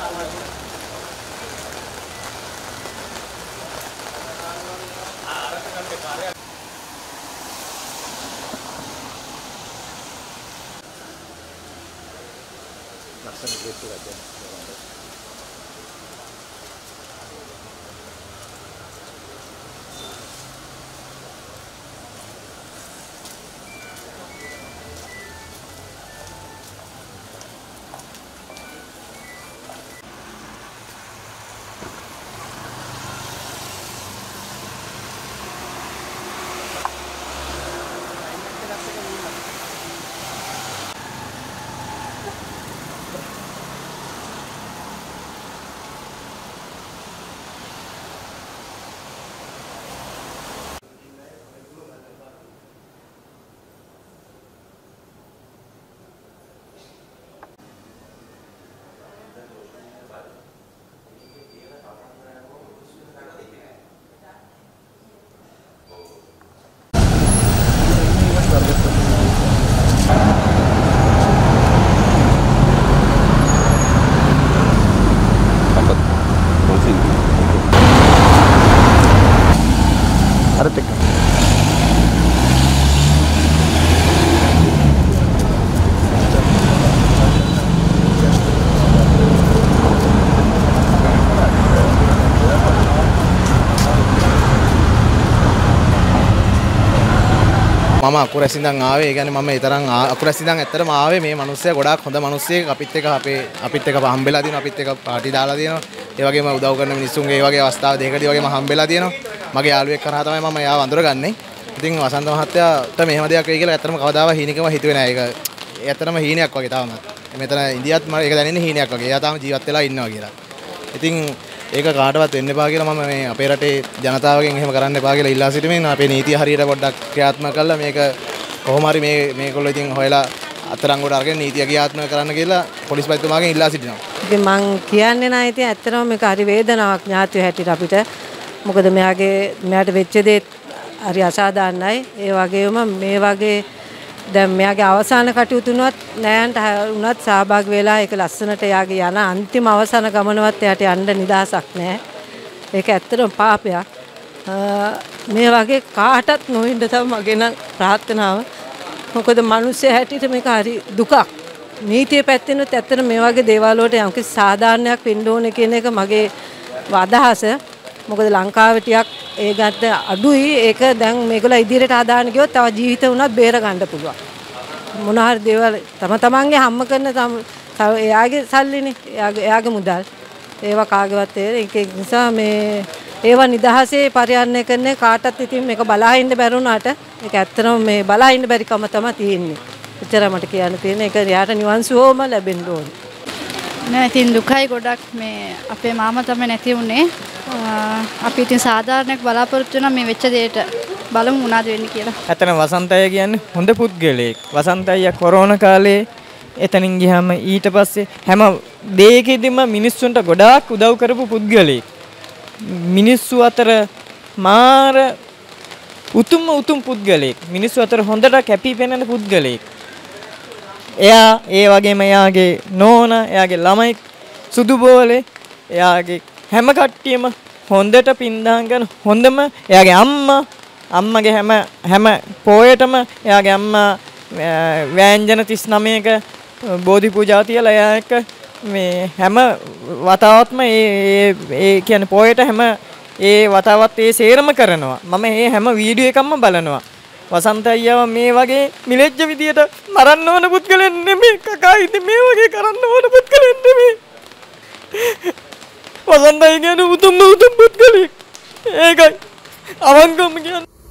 මම අකුරැස් ඉඳන් ආවේ. ඒ කියන්නේ මම ඒ තරම් අකුරැස් ඉඳන් ඇත්තටම ආවේ මේ මිනිස්සයා ගොඩාක් හොඳ මිනිස්සෙක්. අපිත් එක්ක හම්බෙලා දිනවා. අපිත් එක්ක පාටි දාලා දිනවා. ඒ වගේම උදව් කරන මිනිස්සුන්ගේ ඒ වගේ අවස්ථා දෙකකදී වගේම හම්බෙලා දිනවා. මගේ යාළුවෙක් කරා තමයි මම එයාව අඳුරගන්නේ. ඉතින් වසන්ත මහත්තයාට මෙහෙම දෙයක් වෙයි කියලා ඇත්තටම කවදාවත් හීනෙකම හිතුවේ නෑ. ඒක ඇත්තටම හීනයක් වගේ තාම. මෙතන ඉන්දියාත් මම ඒක දැනෙන්නේ හීනයක් වගේ. එයා තාම ජීවත් වෙලා ඉන්නවා කියලා. ඉතින් ඒක කාටවත් වෙන්න එපා කියලා මම මේ අපේ රටේ ජනතාවගෙන් එහෙම කරන්න එපා කියලා ඉල්ලා සිටිමින් අපේ නීතිය හරියට පොඩ්ඩක් ක්‍රියාත්මක කළා මේක කොහොම හරි මේගොල්ලෝ ඉතින් හොයලා අත්අඩංගුවට අරගෙන නීතිය ක්‍රියාත්මක කරන්න කියලා පොලිස් පතිතුමාගෙන් ඉල්ලා සිටිනවා. ඉතින් මං කියන්නේ නැහැ ඉතින් ඇත්තටම මේක හරි වේදනාවක් ඥාතිය හැටියට අපිට. මොකද මෙයාට වෙච්ච දේ හරි අසාධාරණයි. ඒ වගේම මේ වගේ දැන් මෙයාගේ අවසාන කටයුතුනවත් නෑන්ට උනත් සහභාගී වෙලා ඒක ලස්සනට එයාගේ යන අන්තිම අවසාන ගමනවත් එයාට යන්න නිදහසක් නෑ. ඒක ඇත්තටම පාපයක්. මේ වගේ කාටත් නොවෙන්න තමයි මගේ නම් ප්‍රාර්ථනාව. මොකද මිනිස්සු හැටියට මේක හරි දුකක්. නීතිය පැත්තෙනුත් ඇත්තට මේ වගේ දේවල් වලට යම්කිසි සාධාරණයක් වෙන්න ඕනේ කියන එක මගේ අදහස. මොකද ලංකාවේ ටිකක් ඒ ගැට අඩුයි. ඒක දැන් මේගොල්ලෝ ඉදිරියට හදාගෙන ගියොත් තව ජීවිත උනත් බේර ගන්න පුළුවන්. මොන හරි දේවල් තමන්ගේ හම්ම කරන එයාගේ සල්ලිනේ එයාගේ මුදල්. ඒවා කාගේවත් ඒක නිසා මේ ඒවා නිදහසේ පරිහරණය කරන කාටත් ඉතින් මේක බලා ඉන්න බැරුණාට ඒක ඇත්තටම මේ බලා ඉන්න බැරි කම තමයි තියෙන්නේ. එච්චර මට කියන්න තියෙන්නේ. ඒක යාට නිවන් සුවම ලැබෙන්න ඕනේ. නෑ ඉතින් දුකයි ගොඩක් මේ අපේ මාමා තමයි නැති වුනේ. අපි ඉතින් සාධාරණයක් බලාපොරොත්තු වෙනා මේ වෙච්ච දෙයට බලමු මොනවද වෙන්නේ කියලා. ඇත්තටම වසන්ත අයියා කියන්නේ හොඳ පුද්ගලයෙක්. වසන්ත අයියා කොරෝනා කාලේ එතනින් ගියාම ඊට පස්සේ හැම දෙයකදීම මිනිස්සුන්ට ගොඩාක් උදව් කරපු පුද්ගලයෙක්. මිනිස්සු අතර මාර උතුම් පුද්ගලයෙක්. මිනිස්සු අතර හොඳට කැපී පෙනෙන පුද්ගලයෙක්. එයා ඒ වගේම එයාගේ නෝනා, එයාගේ ළමයි සුදු බෝලේ, එයාගේ හැම කට්ටියම හොඳට පින්දාම් කරන හොඳම එයාගේ අම්මගේ හැම පොයටම එයාගේ අම්මා ව්‍යංජන 39ක බෝධි පූජා තියලා එයා එක්ක මේ හැම වතාවත්ම ඒ කියන්නේ පොයට හැම ඒ වතාවත් ඒ සේරම කරනවා. මම මේ හැම වීඩියෝ එකක්ම බලනවා. වසන්ත අයියාව මේ වගේ මිලෙච්ච විදියට මරන්න ඕන පුද්ගලෙන් නෙමෙයි කකා. ඉතින් මේ වගේ කරන්න ඕන පුද්ගලෙන් නෙමෙයි. වසන්ත අයියා කියන්නේ උතුම් පුද්ගලෙක්. ඒකයි අවංකවම කියන්නේ.